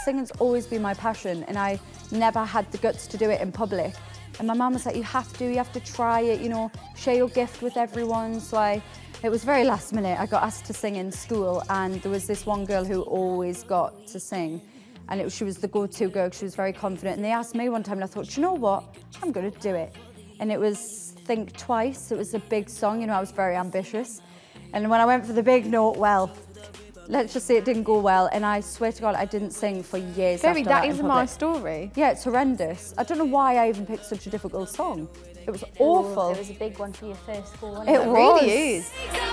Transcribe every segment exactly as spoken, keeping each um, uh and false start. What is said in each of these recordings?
singing's always been my passion, and I never had the guts to do it in public. And my mum was like, you have to, you have to try it, you know, share your gift with everyone. So I, it was very last minute. I got asked to sing in school, and there was this one girl who always got to sing. And it, she was the go-to girl, she was very confident. And they asked me one time, and I thought, you know what, I'm gonna do it. And it was Think Twice. It was a big song, you know, I was very ambitious. And when I went for the big note, well, let's just say it didn't go well, and I swear to God, I didn't sing for years Very, after that that is in my public. story. Yeah, it's horrendous. I don't know why I even picked such a difficult song. It was awful. Ooh, it was a big one for your first school, wasn't It it? It was. really is.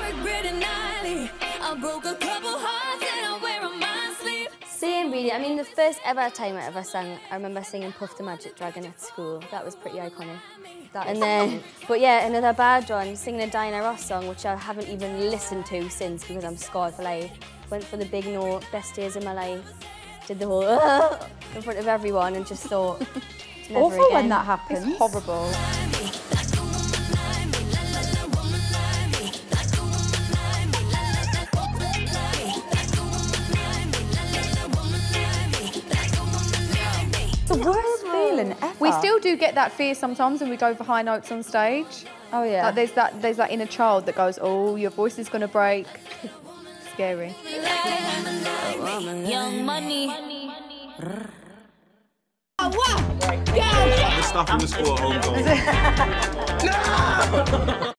Same really, I mean the first ever time I ever sang, I remember singing Puff the Magic Dragon at school. That was pretty iconic. That and is then, but yeah, another bad one, singing a Diana Ross song, which I haven't even listened to since because I'm scarred for life. Went for the big note, best days of my life. Did the whole in front of everyone and just thought, it's never awful again. when that happens. It's horrible. The worst feeling ever. We still do get that fear sometimes when we go for high notes on stage. Oh yeah. Like there's that there's that inner child that goes, oh, your voice is gonna break. Scary. Young money. The stuff in the school at home.